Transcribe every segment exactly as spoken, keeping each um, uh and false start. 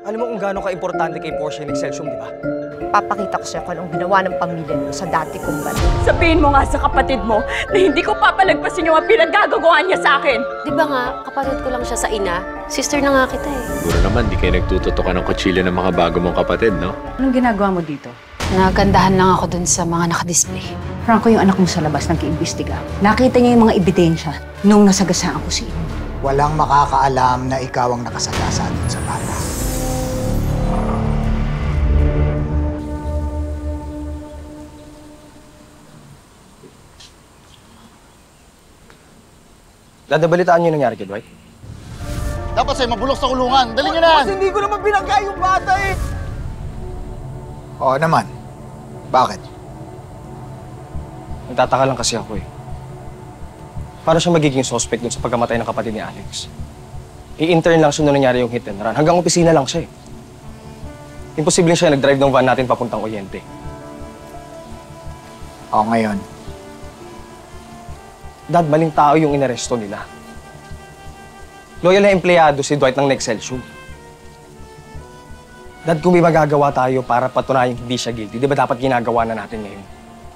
Alam mo kung gaano ka-importante kay Portia yung Excelsior, di ba? Papakita ko sa'yo kung anong ginawa ng pamilya mo sa dati kong bata. Sabihin mo nga sa kapatid mo na hindi ko papalagpasin yung mga pinaggagawa niya sa akin. Di ba nga, kapatid ko lang siya sa ina. Sister na nga kita eh. Siguro naman, di kayo nagtututukan ng kutsilyo ng mga bago mong kapatid, no? Anong ginagawa mo dito? Nagandahan lang ako dun sa mga nakadisplay. Franco, yung anak mo sa labas nag-iimbestiga. Nakita niya yung mga ebidensya nung nasagasaan ko si Ino. Walang makakaalam na ikaw ang nakasagasa dun sa bata. Dadabalitaan niyo yung nangyari kay Dwight? Dapat sa'yo mabulok sa kulungan. Dali niyo na! Kasi hindi ko naman binangga yung bata eh! Oo naman. Bakit? Nagtataka lang kasi ako eh. Paano siya magiging suspect dun sa pagkamatay ng kapatid ni Alex? I-intern lang siya nung nangyari yung hit and run. Hanggang opisina lang siya eh. Imposible siya nag-drive ng van natin papuntang Oriente. Oo, ngayon. Dad, maling tao yung inaresto nila. Loyal na empleyado si Dwight ng Excelsior. Dad, kung may magagawa tayo para patunayang hindi siya guilty, di ba dapat ginagawa na natin ngayon?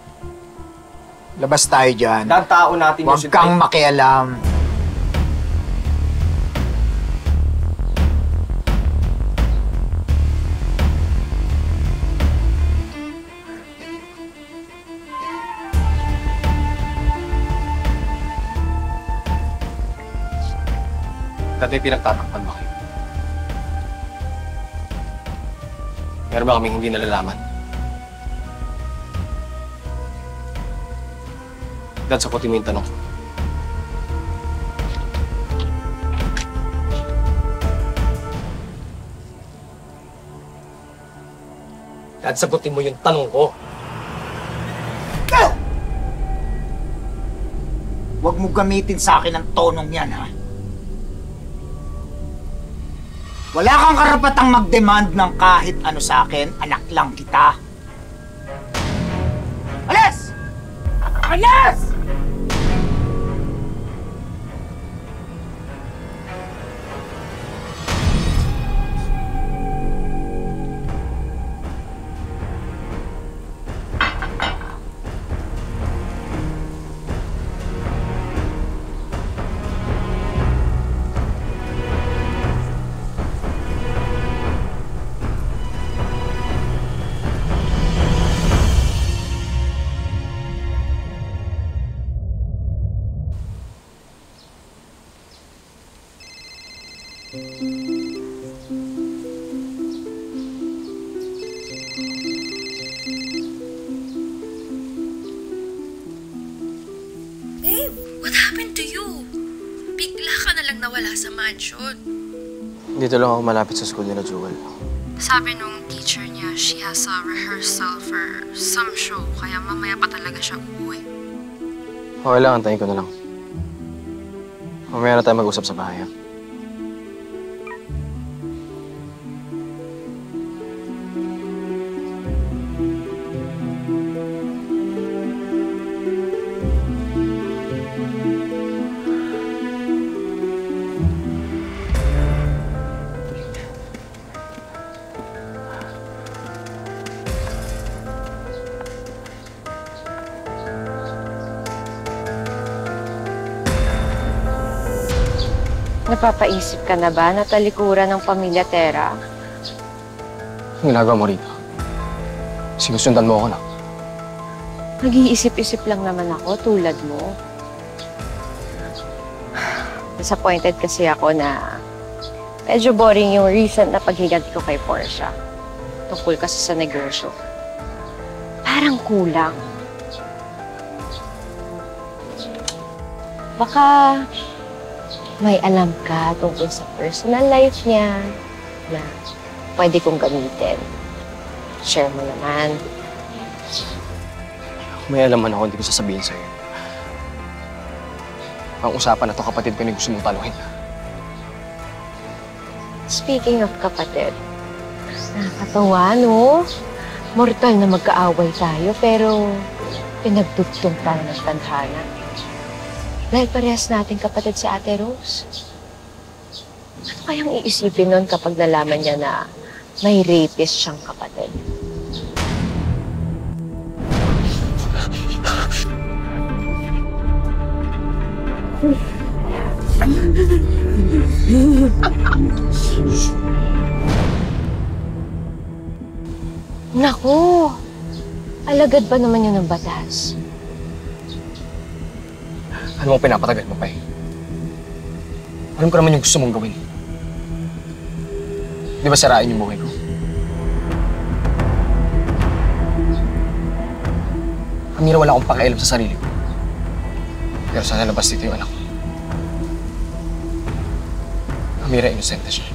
Labas tayo dyan. Dad, tao natin yung Huwag si kang Dwight. makialam. Dad, may pinagtatakpan ba kayo? Meron ba kaming hindi nalalaman? Dad, sagutin mo yung tanong. Dad, sagutin mo yung tanong ko. Huwag mo gamitin sa akin ang tonong yan, ha? Wala kang karapatang mag-demand ng kahit ano sa akin. Anak lang kita. Alis! Alis! Babe, what happened to you? Bigla ka na lang nawala sa mansion. Dito lang ako malapit sa school nila, Jewel. Sabi nung teacher niya, she has a rehearsal for some show, kaya mamaya pa talaga siya uuwi. Okay lang, antayin ko na lang. Mamaya na tayo mag-usap sa bahay, ha? Napapaisip ka na ba na talikuran ng pamilya Tera? Ang ginagawa mo rito? Sinusundan mo ako na. Nag-iisip-isip lang naman ako tulad mo. Disappointed kasi ako na medyo boring yung recent na paghiganti ko kay Portia. Tungkol kasi sa negosyo. Parang kulang. Baka may alam ka tungkol sa personal life niya na pwede kong gamitin. Share mo naman. May alaman ako, hindi ko sasabihin sa'yo. Ang usapan na to, kapatid ko na gusto mong taluhin. Speaking of kapatid, nakakatawa, no? Mortal na magkaaway tayo, pero pinagdugtong tayo ng tadhana. Dahil parehas natin kapatid si Ate Rose. Ano kayang iisipin nun kapag nalaman niya na may rapist siyang kapatid. Naku! Alagad ba naman yun ng batas? Ano mong pinapatagal mo pa eh? Alam ko naman yung gusto mong gawin. Di ba sarain yung buhay ko? Amira, wala akong pakialam sa sarili ko. Pero sana labas dito yung anak ko. Amira, inosente siya.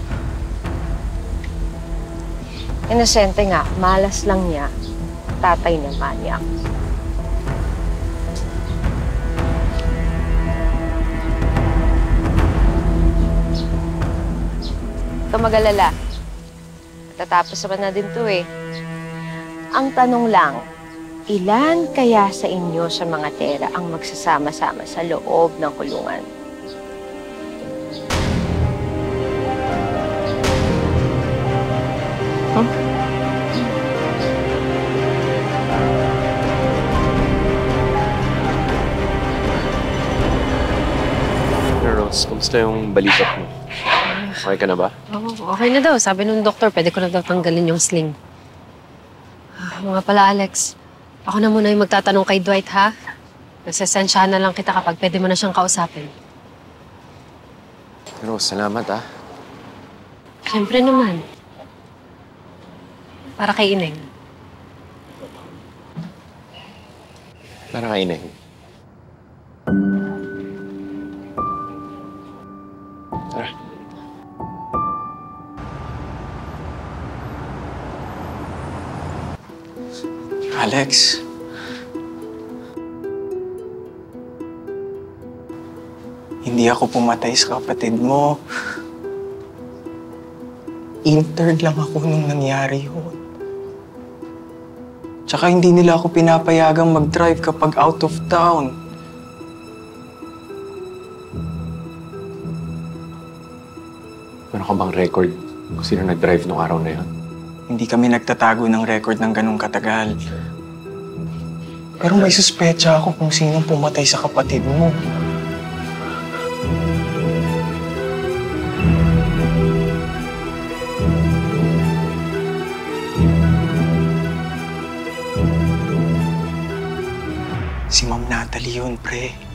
Inosente nga, malas lang niya. Tatay na manyak. Huwag ka mag-alala. Tatapos naman na din to eh. Ang tanong lang, ilan kaya sa inyo sa mga tera ang magsasama-sama sa loob ng kulungan? Hmm? Rose, kumusta yung balikat mo? Okay ka na ba? Oo, okay na daw. Sabi nung doktor, pwede ko na daw tanggalin yung sling. Ah, mga pala, Alex. Ako na muna yung magtatanong kay Dwight, ha? Nagsasensyahan na lang kita kapag pwede mo na siyang kausapin. Rose, salamat ah. Siyempre naman. Para kay Ineng. Para kainin. Tara. Alex. Hindi ako pumatay sa kapatid mo. Intern lang ako nung nangyari yun. Tsaka hindi nila ako pinapayagang mag-drive kapag out of town. Meron ka bang record kung sino nag-drive nung araw na yun? Hindi kami nagtatago ng record ng ganong katagal. Pero may suspecha ako kung sinong pumatay sa kapatid mo. Si Ma'am Natalie yun, pre.